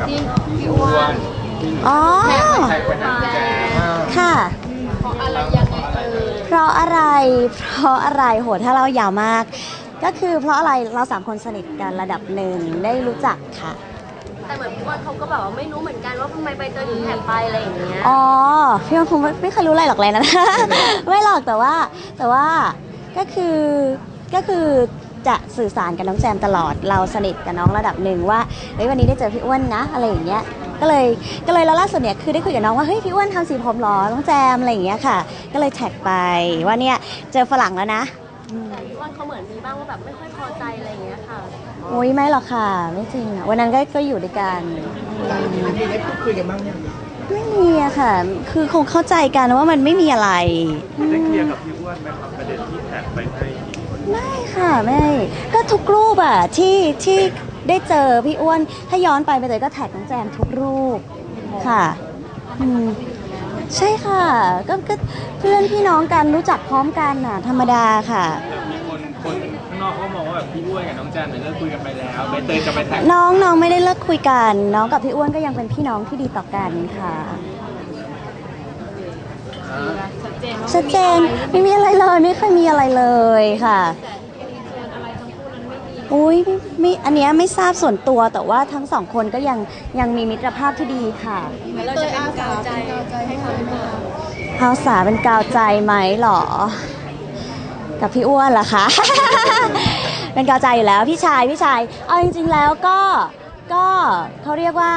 กับพี่อ้วนอ๋อค่ะเพราะอะไรยังไงเพราะอะไรโหถ้าเรายาวมากก็คือเพราะอะไรเรา3 คนสนิทกันระดับหนึ่งได้รู้จักค่ะแต่เหมือนพี่อ้วนเขาก็แบบว่าไม่รู้เหมือนกันว่าทำไมใบเตยถึงแท็กไปอะไรอย่างเงี้ยอ๋อพี่อ้วนคงไม่เคยรู้อะไรหรอกเลยนะ ไม่หรอกแต่ว่าก็คือจะสื่อสารกับน้องแจมตลอดเราสนิทกับน้องระดับหนึ่งว่าเฮ้ยวันนี้ได้เจอพี่อ้วนนะอะไรอย่างเงี้ยก็เลยแล้วล่าสุดเนี่ยคือได้คุยกับน้องว่าเฮ้ยพี่อ้วนทำสีผมหรอน้องแจมอะไรอย่างเงี้ยค่ะก็เลยแท็กไปว่าเนี่ยเจอฝรั่งแล้วนะแต่พี่อ้วนเขาเหมือนมีบ้างว่าแบบไม่ค่อยพอใจอะไรอย่างเงี้ยค่ะโอ้ยไม่หรอกค่ะไม่จริงอ่ะวันนั้นก็อยู่ด้วยกันมีได้พูดคุยกันบ้างยังไม่มีอะค่ะคือคงเข้าใจกันว่ามันไม่มีอะไรได้เคลียร์กับพี่อ้วนไหมครับประเด็นที่แท็กไปให้ไม่ค่ะไม่ก็ทุกรูปอะที่ได้เจอพี่อ้วนถ้าย้อนไปเลยก็แท็กน้องแจมทุกรูปค่ะใช่ค่ะก็เพื่อนพี่น้องกันรู้จักพร้อมกันน่ะธรรมดาค่ะมีคนข้างนอกเขามองว่าแบบพี่อ้วนกับน้องแจมเนี่ยเลิกคุยกันไปแล้วใบเตยจะไปแท็กน้องไม่ได้เลิกคุยกันน้องกับพี่อ้วนก็ยังเป็นพี่น้องที่ดีต่อกันค่ะชัดเจนไม่มีอะไรเลยไม่เคยมีอะไรเลยค่ะอุ้ยไม่อันเนี้ยไม่ทราบส่วนตัวแต่ว่าทั้ง2 คนก็ยังมีมิตรภาพที่ดีค่ะเราจะเป็นกาวใจให้เขาไหมคะอาสาเป็นกาวใจไหมหรอกับพี่อ้วนล่ะคะ เป็นกาวใจอยู่แล้วพี่ชายเอาจริงๆแล้วก็เขาเรียกว่า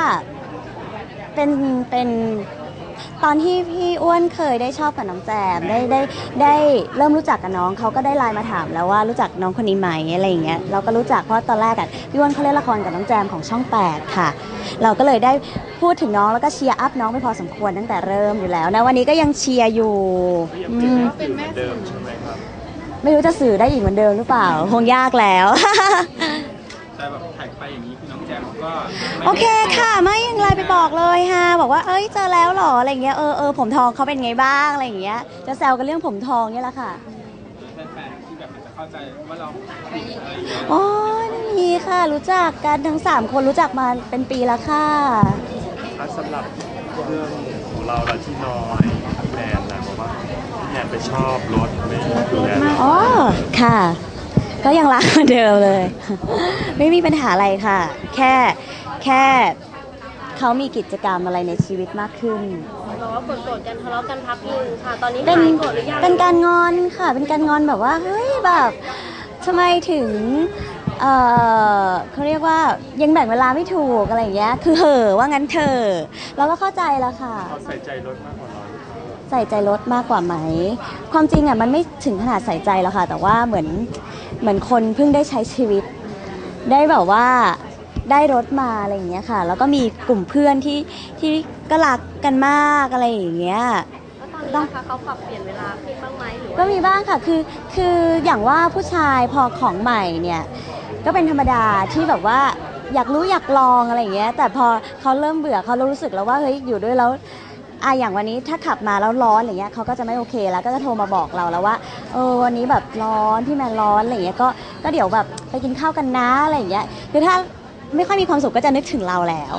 เป็นตอนที่พี่อ้วนเคยได้ชอบกับน้องแจมได้เริ่มรู้จักกับน้องเขาก็ได้ไลน์มาถามแล้วว่ารู้จักน้องคนนี้ไหมอะไรอย่างเงี้ยเราก็รู้จักเพราะตอนแรกอ่ะพี่อ้วนเขาเล่นละครกับน้องแจมของช่อง8ค่ะเราก็เลยได้พูดถึงน้องแล้วก็เชียร์อัพน้องไปพอสมควรตั้งแต่เริ่มอยู่แล้วนะวันนี้ก็ยังเชียร์อยู่เป็นแม่เดิมใช่ไหมครับไม่รู้จะสื่อได้อีกเหมือนเดิมหรือเปล่าคงยากแล้วแต่แบบแท็กไปอย่างนี้พี่น้องแจมก็โอเคค่ะไม่ยังไลน์ไปบอกเลยค่ะบอกว่าเอ้ยเจอแล้วหรออะไรเงี้ยผมทองเขาเป็นไงบ้างอะไรอย่างเงี้ยจะแซวกันเรื่องผมทองเนี่ยแหละค่ะแฟนๆที่แบบจะเข้าใจว่าเราอะไรอย่างเงี้ยโอ้ยไม่มีค่ะรู้จักกันทั้ง3 คนรู้จักมาเป็นปีแล้วค่ะสำหรับเรื่องของเราละที่น้อยแนนนะบอกว่าแนนไปชอบรถไม่ดูแลอ๋อค่ะก็ยังรักเหมือนเดิมเลยไม่มีปัญหาอะไรค่ะแค่เขามีกิจกรรมอะไรในชีวิตมากขึ้นบอกว่าโกรธกันทะเลาะกันพักนึงค่ะตอนนี้หายโกรธหรือยังเป็นการงอนค่ะเป็นการงอนแบบว่าเฮ้ยแบบทำไมถึงเขาเรียกว่ายังแบ่งเวลาไม่ถูกอะไรอย่างเงี้ยคือเหอะว่างั้นเธอเราก็เข้าใจแล้วค่ะเขาใส่ใจรถมากกว่าเราใส่ใจรถมากกว่าไหมความจริงอ่ะมันไม่ถึงขนาดใส่ใจแล้วค่ะแต่ว่าเหมือนคนเพิ่งได้ใช้ชีวิตได้แบบว่าได้รถมาอะไรอย่างเงี้ยค่ะแล้วก็มีกลุ่มเพื่อนที่ก็รักกันมากอะไรอย่างเงี้ยตอนนี้นะคะเขาปรับเปลี่ยนเวลาขึ้นบ้างไหมหรือก็มีบ้างค่ะคืออย่างว่าผู้ชายพอของใหม่เนี่ยก็เป็นธรรมดาที่แบบว่าอยากรู้อยากลองอะไรอย่างเงี้ยแต่พอเขาเริ่มเบื่อเขารู้สึกแล้วว่าเฮ้ยอยู่ด้วยแล้วอย่างวันนี้ถ้าขับมาแล้วร้อนอะไรเงี้ยเขาก็จะไม่โอเคแล้วก็จะโทรมาบอกเราแล้วว่าวันนี้แบบร้อนพี่แมนร้อนอะไรเงี้ยก็เดี๋ยวแบบไปกินข้าวกันนะอะไรอย่างเงี้ยคือถ้าไม่ค่อยมีความสุขก็จะนึกถึงเราแล้ว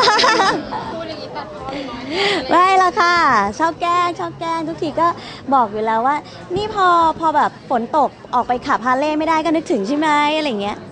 ไม่ละค่ะชอบแกล้งทุกทีก็บอกอยู่แล้วว่านี่พอแบบฝนตกออกไปขับฮาร์เลย์ไม่ได้ก็นึกถึงใช่ไหมอะไรเงี้ย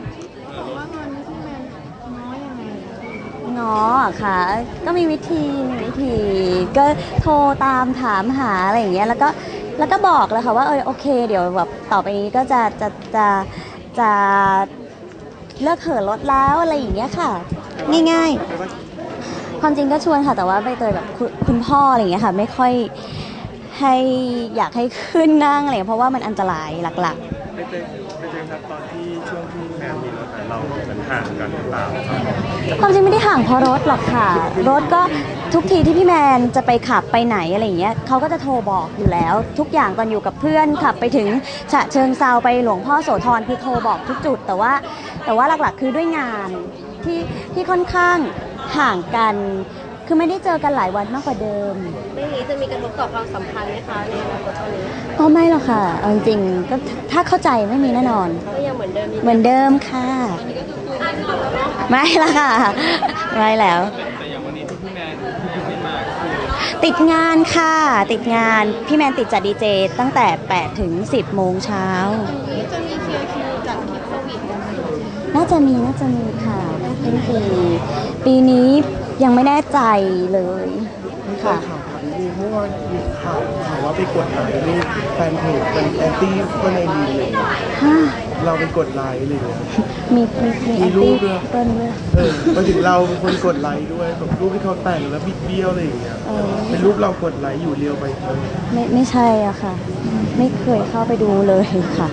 ง้อค่ะก็มีวิธีก็โทรตามถามหาอะไรอย่างเงี้ยแล้วก็บอกแล้วค่ะว่าโอเคเดี๋ยวแบบต่อไปนี้ก็จะเลิกเหินรถแล้วอะไรอย่างเงี้ยค่ะง่ายๆความจริงก็ชวนค่ะแต่ว่าใบเตยแบบคุณพ่ออะไรอย่างเงี้ยค่ะไม่ค่อยให้อยากให้ขึ้นนั่งอะไรเพราะว่ามันอันตรายหลักๆไปเจอครับตอนที่ช่วงที่แฟนมีรถเราเหมือนห่างกันหรือเปล่าความจริงไม่ได้ห่างเพราะรถหรอกค่ะรถก็ทุกทีที่พี่แมนจะไปขับไปไหนอะไรอย่างเงี้ยเขาก็จะโทรบอกอยู่แล้วทุกอย่างตอนอยู่กับเพื่อนขับไปถึงฉะเชิงเซาไปหลวงพ่อโสธรคือโทรบอกทุกจุดแต่ว่าหลักๆคือด้วยงานที่ค่อนข้างห่างกันคือไม่ได้เจอกันหลายวันมากกว่าเดิมเรื่องนี้จะมีกระทบต่อความสัมพันธ์ไหมคะในอนาคตตอนนี้ก็ไม่หรอกค่ะจริงๆก็ถ้าเข้าใจไม่มีแน่นอนก็ยังเหมือนเดิมค่ะไม่ละค่ะไม่แล้วแต่อย่างวันนี้ที่พี่แมนยังไม่มาคือติดงานค่ะ ติดงานพี่แมนติดจัดดีเจตั้งแต่8ถึง10โมงเช้าจะมีเคลียร์คิวจัดคลิปโควิดน่าจะมีค่ะปีนี้ยังไม่แน่ใจเลยค่ะข่าวข่าวนี้เพราะว่ามีข่าวว่าไปกดไลค์รูปแฟนเพจเป็นแอนตี้ก็ในลีเลยฮะเราไปกดไลค์เลยมีแอนรูตี้ปด้วยเปิ้ลด้วยมาถึงเราเป็นคนกดไลค์ด้วยแบบรูปที่เขาแต่งแล้วบิดเบี้ยวอะไรอย่างเงี้ยเออเป็นรูปเรากดไลค์อยู่เรียวไปเลยไม่ใช่อะค่ะ ไม่เคยเข้าไปดูเลยค่ะ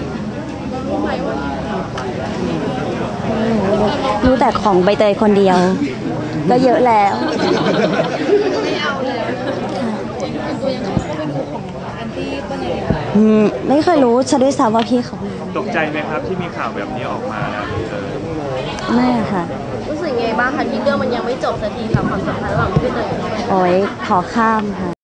รู้แต่ของใบเตยคนเดียว ก็เยอะแล้วไม่เคยรู้ซะด้วยซ้ำว่าพี่เขามีตกใจไหมครับที่มีข่าวแบบนี้ออกมาแล้วไม่อะค่ะรู้สึกไงบ้างคะที่เรื่องมันยังไม่จบสักทีค่ะความสัมพันธ์ระหว่างพี่เตยกับพี่แมนโอ้ยขอข้ามค่ะ